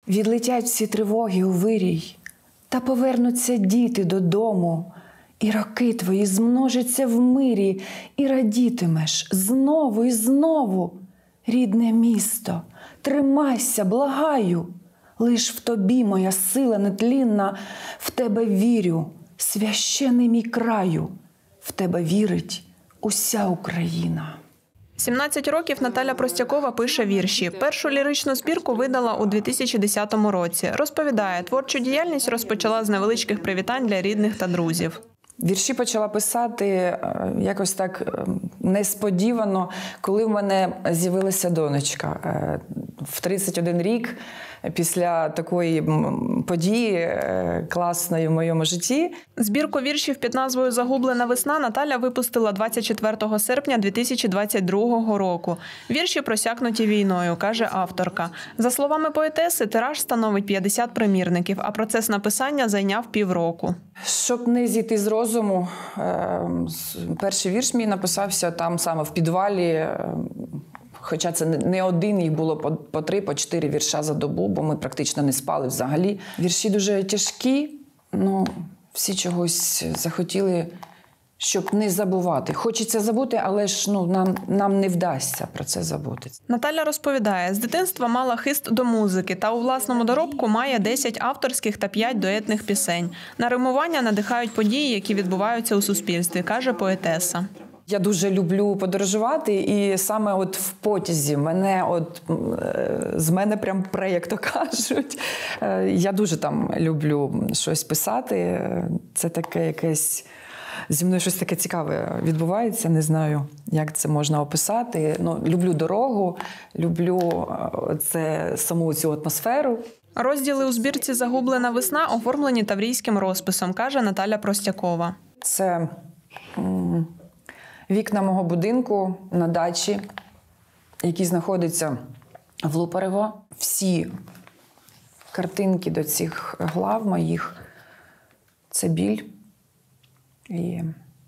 Відлетять всі тривоги у вирій, та повернуться діти додому, і роки твої змножаться в мирі, і радітимеш знову і знову. Рідне місто, тримайся, благаю, лиш в тобі моя сила нетлінна, в тебе вірю, священий мій краю, в тебе вірить уся Україна. 17 років Наталя Простякова пише вірші. Першу ліричну збірку видала у 2010 році. Розповідає, творчу діяльність розпочала з невеличких привітань для рідних та друзів. Вірші почала писати якось так несподівано, коли в мене з'явилася донечка. В 31 рік після такої події класної в моєму житті. Збірку віршів під назвою «Загублена весна» Наталя випустила 24 серпня 2022 року. Вірші просякнуті війною, каже авторка. За словами поетеси, тираж становить 50 примірників, а процес написання зайняв півроку. Щоб не зійти з розуму, перший вірш мій написався там саме в підвалі. Хоча це не один, їх було по 3, по 4 вірша за добу, бо ми практично не спали взагалі. Вірші дуже тяжкі, всі чогось захотіли, щоб не забувати. Хочеться забути, але ж нам не вдасться про це забути. Наталя розповідає, з дитинства мала хист до музики та у власному доробку має 10 авторських та 5 дуетних пісень. На римування надихають події, які відбуваються у суспільстві, каже поетеса. Я дуже люблю подорожувати, і саме от в потязі з мене прям пре, як то кажуть. Я дуже там люблю щось писати. Це таке якесь, зі мною щось таке цікаве відбувається, не знаю, як це можна описати. Люблю дорогу, люблю саму цю атмосферу. Розділи у збірці «Загублена весна» оформлені таврійським розписом, каже Наталя Простякова. Це вікна мого будинку на дачі, який знаходиться в Лупарево. Всі картинки до цих глав моїх – це біль і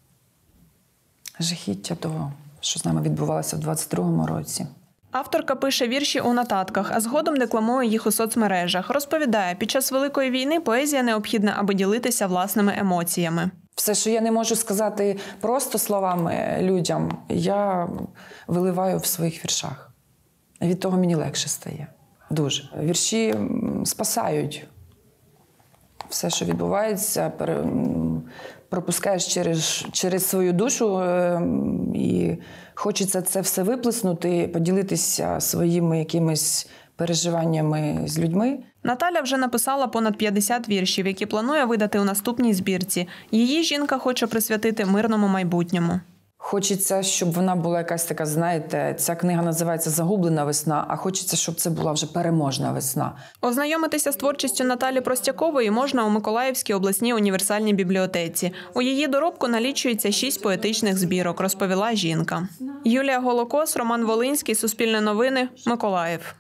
жахіття того, що з нами відбувалося в 22-му році. Авторка пише вірші у нотатках, а згодом декламує їх у соцмережах. Розповідає, під час Великої війни поезія необхідна, аби ділитися власними емоціями. Все, що я не можу сказати просто словами людям, я виливаю в своїх віршах. Від того мені легше стає. Дуже. Вірші спасають. Все, що відбувається, пропускаєш через свою душу, і хочеться це все виплеснути, поділитися своїми якимись переживаннями з людьми. Наталя вже написала понад 50 віршів, які планує видати у наступній збірці. Її жінка хоче присвятити мирному майбутньому. Хочеться, щоб вона була якась така, знаєте, ця книга називається «Загублена весна», а хочеться, щоб це була вже переможна весна. Ознайомитися з творчістю Наталі Простякової можна у Миколаївській обласній універсальній бібліотеці. У її доробку налічується 6 поетичних збірок, розповіла жінка. Юлія Голокос, Роман Волинський, Суспільне новини, Миколаїв.